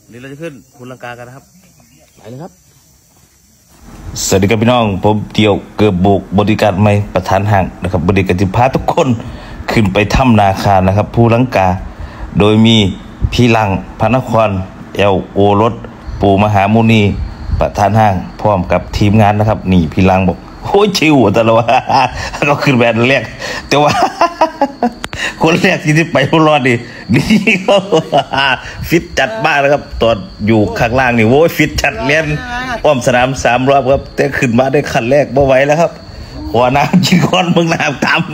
นี่เราจะขึ้นภูลังกากันนะครับไปเลยครับสวัสดีครับพี่น้องผมเดียวเกือบบุกบริการใหม่ประธานห้างนะครับบริการจะพาทุกคนขึ้นไปถ้ำนาคานะครับภูลังกาโดยมีพี่ลังพระนครเอลโอรสปู่มหามุนีประธานห้างพร้อมกับทีมงานนะครับนี่พี่ลังบอกโอ้ยชิวแต่ละว่าก็ขึ้นแบนแรกแต่ว่าคนแรกที่ไปผู้รอดนี่ก็ฟิตจัดมากนะครับตอนอยู่ข้างล่างนี่โว้ยฟิตจัดเลี้ยนอ้อมสนาม3 รอบครับแต่ขึ้นมาได้ขั้นแรกไม่ไหวแล้วครับหัวน้ำกินก้อนมึงน้ำตาม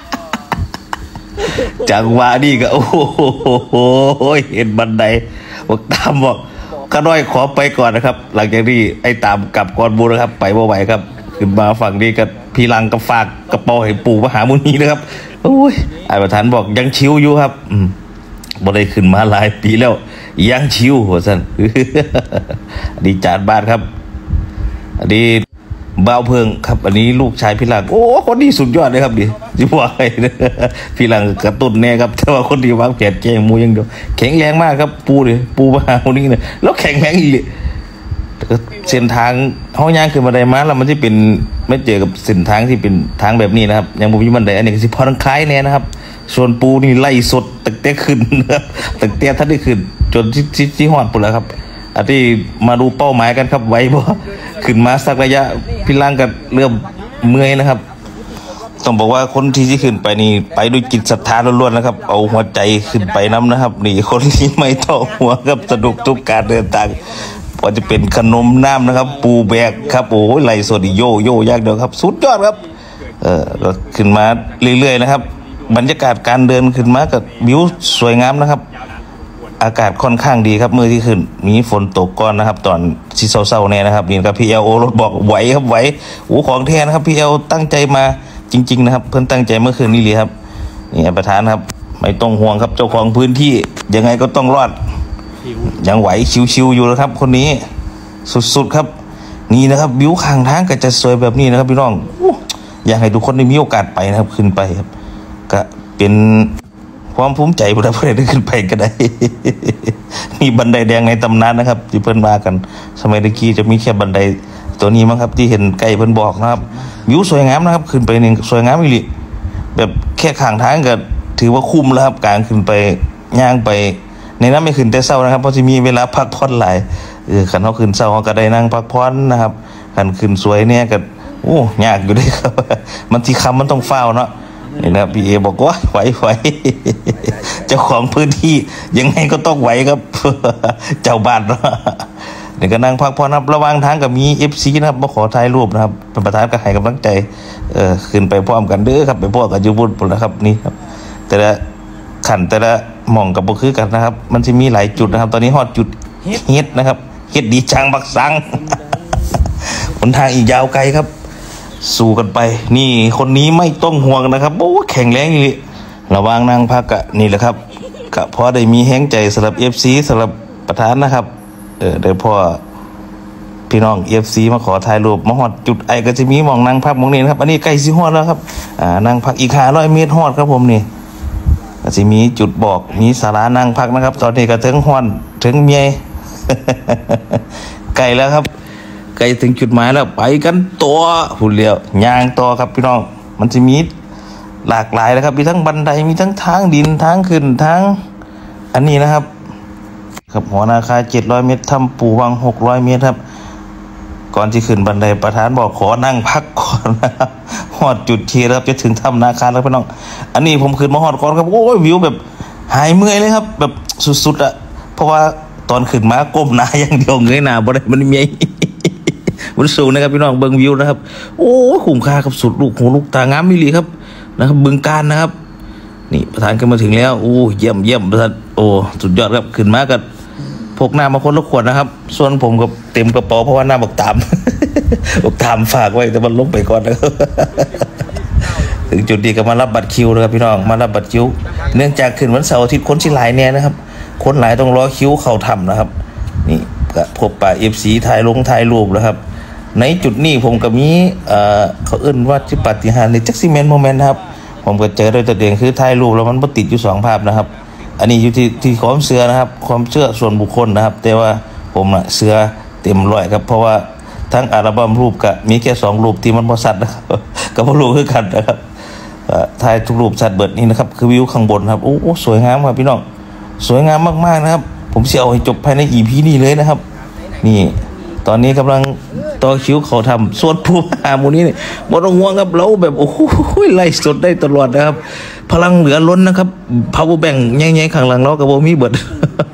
จังหวะนี่ก็โอ้โหเห็นบันไดบอกตามบอกก็น้อยขอไปก่อนนะครับหลังจากนี้ไอ้ตามกลับก่อนบูนะครับไปไม่ไหวครับขึ้นมาฝั่งนี้กับพี่ลังกับฝากกระเป๋าให้ปู่มหามุนีนะครับโอ้ยไอ้ประธานบอกยังชิวอยู่ครับบ่ได้ขึ้นมาหลายปีแล้วยังชิวหัวสันดีจานบ้านครับอันนี้บ่าวเพิงครับอันนี้ลูกชายพี่ลังโอ้คนนี้สุดยอดเลยครับดิจะบอกให้พี่ลังกระตุ้นแน่ครับแต่ว่าคนที่วางแผนแกงมูยังเดียวแข็งแรงมากครับปูมหามุนีเนี่ยแล้วแข็งแรงอีกเส้นทางห้องย่างคือบันไดม้าแล้วมันที่เป็นไม่เจอกับเส้นทางที่เป็นทางแบบนี้นะครับยังบ่มีบันไดอันนี้คือสิพอทั้งคล้ายแน่นะครับส่วนปูนี่ไล่สดตั้งแต่ขึ้นนะครับตั้งแต่ท่านได้ขึ้นจนที่หอดปุ่นแล้วครับอันที่มาดูเป้าหมายกันครับไว้บ่ขึ้นมาสักระยะพี่ล่างกันเริ่มเมื่อยนะครับต้องบอกว่าคนที่ขึ้นไปนี่ไปด้วยจิตศรัทธาล้วนๆนะครับเอาหัวใจขึ้นไปน้ำนะครับนี่คนที่ไม่ต้องหัวครับสนุกทุกการเดินทางว่าจะเป็นขนมน้ำนะครับปูแบกครับโอ้ยไหลสดโยยากเดียวครับสุดยอดครับก็ขึ้นมาเรื่อยๆนะครับบรรยากาศการเดินขึ้นมากับวิวสวยงามนะครับอากาศค่อนข้างดีครับเมื่อที่ขึ้นมีฝนตกก่อนนะครับตอนที่เศร้าๆเนี่ยนะครับนี่กับพี่เอลโอรถบอกไหวครับไหวโอ้ของแท้นะครับพี่เอลตั้งใจมาจริงๆนะครับเพิ่นตั้งใจเมื่อคืนนี้เลยครับนี่ประธานครับไม่ต้องห่วงครับเจ้าของพื้นที่ยังไงก็ต้องรอดยังไหวชิวๆอยู่แล้วครับคนนี้สุดๆครับนี่นะครับวิวข้างทางก็จะสวยแบบนี้นะครับพี่น้องอยากให้ทุกคนได้มีโอกาสไปนะครับขึ้นไปครับก็เป็นความภูมิใจบุญเพื่อนได้ขึ้นไปก็ได้มีบันไดแดงในตำนานนะครับที่เพิ่นมากันสมัยตะกี้จะมีแค่บันไดตัวนี้มั้งครับที่เห็นไก่เพิ่นบอกนะครับวิวสวยงามนะครับขึ้นไปนี่สวยงามอีหลีแบบแค่ข้างทางก็ถือว่าคุ้มแล้วครับการขึ้นไปย่างไปในนั้นไม่ขึ้นแต่เศร้านะครับเพราะจะมีเวลาพักผ่อนหลายขันเขาขึ้นเศร้าเขาก็ได้นั่งพักผ่อนนะครับขันขึ้นสวยเนี่ยก็โอ้ยากอยู่ด้วยครับมันที่คำมันต้องเฝ้าเนาะนี่นะพี่เอบอกว่าไหวเจ้าของพื้นที่ยังไงก็ต้องไหวครับเจ้าบ้านเนาะนี่ก็นั่งพักผ่อนครับระหว่างทางกับมี FC นะครับมาขอถ่ายรูปนะครับเป็นประธานก็ให้กำลังใจขึ้นไปพร้อมกันเด้อครับไปพวกกับยูบุญปุ่นนะครับนี่ครับแต่ละขันแต่ละหม่องกับบุคือกันนะครับมันจะมีหลายจุดนะครับตอนนี้ฮอดจุดเฮ็ดนะครับเฮ็ดดีจังบักสังหนทางอีกยาวไกลครับสู้กันไปนี่คนนี้ไม่ต้องห่วงนะครับโอ้แข็งแรงอยู่ระวังนั่งพักกะนี่แหละครับก็พอได้มีแห้งใจสำหรับ FC สำหรับประธานนะครับเดี๋ยวพอพี่น้อง FC มาขอถ่ายรูปมาฮอดจุดไอก็จะมีหม่องนั่งพักหม่องนี้นะครับอันนี้ใกล้สิฮอดแล้วครับนั่งพักอีก500 เมตรฮอดครับผมนี่ก็จะมีจุดบอกมีศาลานั่งพักนะครับตอนนี้ก็ถึงฮอนถึงเมียไกลแล้วครับไกลถึงจุดหมายแล้วไปกันตัวหุ่นเลี้ยวย่างต่อครับพี่น้องมันจะมีหลากหลายนะครับมีทั้งบันไดมีทั้งทางดินทางขึ้นทางอันนี้นะครับครับหัวนาคา700 เมตรทำปูวัง600 เมตรครับก่อนที่ขึ้นบันไดประธานบอกขอนั่งพักก่อนนะครับฮอดจุดเทียร์ครับจะถึงถ้ำนาคาแล้วพี่น้องอันนี้ผมขึ้นมาฮอดก่อนครับโอ้ยวิวแบบหายเมื่อยเลยครับแบบสุดๆอะเพราะว่าตอนขึ้นมาก้มหน้าอย่างเดียวเงยหน้าบ่ได้มันมีมันสูงนะครับพี่น้องเบิ่งวิวนะครับโอ้คุ้มค่าครับสุดลูกหูลูกตางามมิลีครับนะครับบึงการนะครับนี่ประธานขึ้นมาถึงแล้วโอ้เยี่ยมประธานโอ้สุดยอดครับขึ้นมากับพกน้ำมาคนละขวดนะครับส่วนผมก็เต็มกระเป๋าเพราะว่าน้ำบอกตามฝากไว้แต่มันลงไปก่อนนะครับถึงจุดดีก็มารับบัตรคิวนะครับพี่น้องมารับบัตรคิวเนื่องจากขึ้นวันเสาร์อาทิตย์คนที่หลายแน่นะครับคนหลายต้องรอคิวเข้าถ้ำนะครับนี่ก็พบปะ FC ถ่ายรูปนะครับในจุดนี้ผมก็มีเขาเอื้นว่าที่ปาฏิหาริย์ในจักซิเมนต์โมเมนต์ครับผมก็เจอโดยตัวเองคือถ่ายรูปแล้วมันบ่ติดอยู่2 ภาพนะครับอันนี้อยู่ที่ความเชื่อนะครับความเชื่อส่วนบุคคลนะครับแต่ว่าผมเชื่อเต็มร้อยครับเพราะว่าทั้งอัลบั้มรูปก็มีแค่2รูปที่มันบ่ชัดนะครับก็บ่รู้คือกันนะครับถ่ายทุกรูปชัดเบิดนี่นะครับคือวิวข้างบนครับโอ้สวยงามครับพี่น้องสวยงามมากๆนะครับผมจะเอาให้จบภายใน EP นี้เลยนะครับนี่ตอนนี้กำลังต่อคิวเขาทำส่วนผู้หามูนี้นี่บ่ต้องห่วงครับเราแบบโอ้โหไล่สดได้ตลอดนะครับพลังเหลือล้นนะครับ power bank แง่ๆข้างหลังเราก็บ่มีเบิด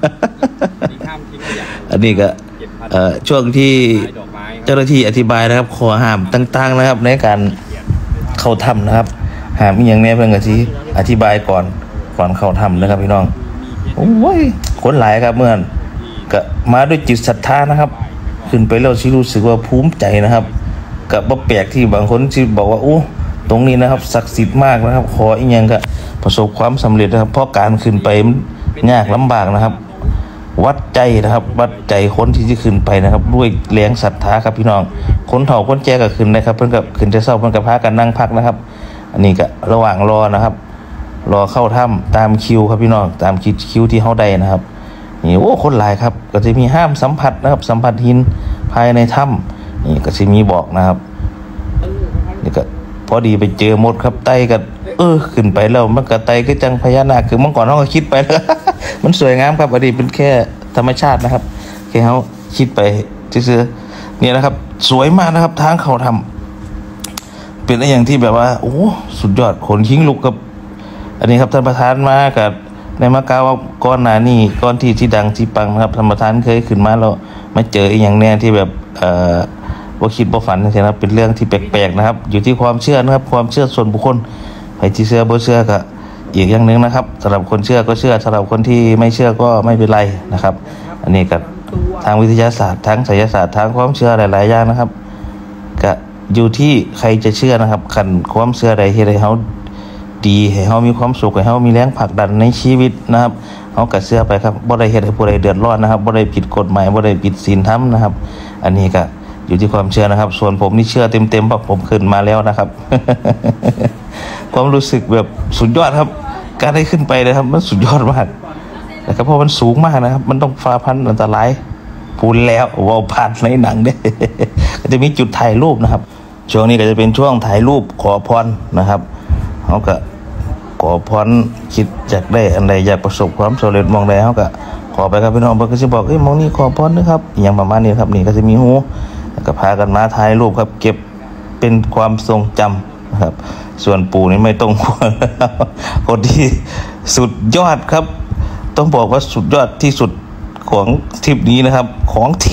อันนี้ก็ช่วงที่เจ้าหน้าที่อธิบายนะครับข้อห้ามต่างๆนะครับในการเข้าถ้ำนะครับห้ามอีหยังแน่เพิ่นก็สิอธิบายก่อนเข้าถ้ำนะครับพี่น้องโอ้ยคนหลายครับเมื่อนก็มาด้วยจิตศรัทธานะครับขึ้นไปแล้วสิรู้สึกว่าภูมิใจนะครับก็บ่แปลกที่บางคนสิบอกว่าโอ้ตรงนี้นะครับศักดิ์สิทธิ์มากนะครับขออีหยังก็ประสบความสำเร็จนะครับเพราะการขึ้นไปมันยากลำบากนะครับวัดใจนะครับวัดใจคนที่จะขึ้นไปนะครับด้วยแรงศรัทธาครับพี่น้องคนเฒ่าคนแก่ก็ขึ้นนะครับเพิ่นก็ขึ้นแต่เช้าเพิ่นก็พากันนั่งพักนะครับอันนี้ก็ระหว่างรอนะครับรอเข้าถ้ำตามคิวครับพี่น้องตามคิวที่เฮาได้นะครับนี่โอ้คนหลายครับก็จะมีห้ามสัมผัสนะครับสัมผัสหินภายในถ้ำนี่ก็จะมีบอกนะครับนี่ก็พอดีไปเจอมดครับไต่กันขึ้นไปแล้วมันก็ไต่ก็จังพญานาคคือเมื่อก่อนเฮาก็คิดไปแล้ว มันสวยงามครับอันนี้เป็นแค่ธรรมชาตินะครับแค่เฮาคิดไปซื่อๆเนี่ยนะครับสวยมากนะครับทางเข้าถ้ำเป็นอะไรอย่างที่แบบว่าโอ้สุดยอดขนขิงลุกครับอันนี้ครับท่านประธานมากับในมากาวก้อนหนานี่ก้อนที่ดังที่ปังนะครับท่านประธานเคยขึ้นมาแล้วมาเจออีกอย่างแน่ที่แบบว่าคิดว่าฝันนะครับเป็นเรื่องที่แปลกๆนะครับอยู่ที่ความเชื่อนะครับความเชื่อส่วนบุคคลใครที่เชื่อบ่เชื่อก็อีกอย่างหนึ่งนะครับสำหรับคนเชื่อก็เชื่อสำหรับคนที่ไม่เชื่อก็ไม่เป็นไรนะครับอันนี้กับทางวิทยาศาสตร์ทางไสยศาสตร์ทางความเชื่อหลายๆอย่างนะครับก็อยู่ที่ใครจะเชื่อนะครับคันความเชื่อใดที่ใดเฮาดีให้เฮามีความสุขให้เฮามีแรงผลักดันในชีวิตนะครับเฮาก็เชื่อไปครับบ่ได้เฮ็ดให้ผู้ใดเดือดร้อนนะครับบ่ได้ผิดกฎหมายบ่ได้ผิดศีลธรรมนะครับอันนี้ก็อยู่ที่ความเชื่อนะครับส่วนผมนี่เชื่อเต็มๆเพราะผมขึ้นมาแล้วนะครับ ความรู้สึกแบบสุดยอดครับการได้ขึ้นไปนะครับมันสุดยอดมากนะครับเพราะมันสูงมากนะครับมันต้องฝ่าพันอันตรายพูดแล้วว่าผ่านในหนังเนี่ย ก็จะมีจุดถ่ายรูปนะครับช่วงนี้ก็จะเป็นช่วงถ่ายรูปขอพรนะครับเขาก็ขอพรคิดจากได้อันใดอยากประสบความสำเร็จมองใดเขาก็ขอไปครับพี่น้องเพิ่นก็สิบอกมองนี่ขอพรนะครับอย่างประมาณนี้ครับนี่ก็จะมีหูแล้วก็พากันมาถ่ายรูปครับเก็บเป็นความทรงจำนะครับส่วนปู่นี่ไม่ต้องห่วงคนที่สุดยอดครับต้องบอกว่าสุดยอดที่สุดของทริปนี้นะครับของแท้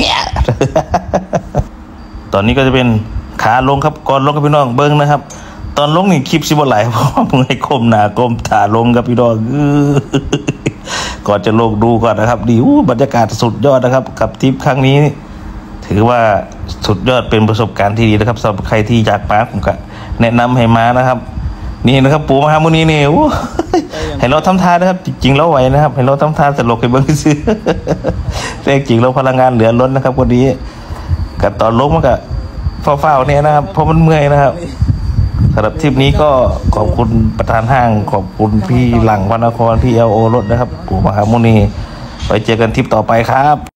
ตอนนี้ก็จะเป็นขาลงครับก่อนลงกับพี่น้องเบิ้งนะครับตอนลงนี่คลิปสิบ่ไหลเพราะมึงให้ก้มหน้าก้มตาลงกับพี่น้องก่อนจะลงดูก่อนนะครับดีบรรยากาศสุดยอดนะครับกับทริปครั้งนี้ถือว่าสุดยอดเป็นประสบการณ์ที่ดีนะครับสำหรับใครที่อยากมาผมก็แนะนำให้มานะครับนี่นะครับปู่มหามุนีนี่ให้เราทำท่านะครับจริงๆเราไหวนะครับให้เราทำท่าตลกให้เบิ้งซื้อแต่จริงเราพลังงานเหลือล้นนะครับวันนี้กับตอนลงมันก็เฝ้าๆเนี่ยนะครับเพราะมันเมื่อยนะครับสำหรับทริปนี้ก็ขอบคุณประธานห้างขอบคุณพี่หลังพระนครพี่LOรถนะครับปู่มหามุนีไปเจอกันทริปต่อไปครับ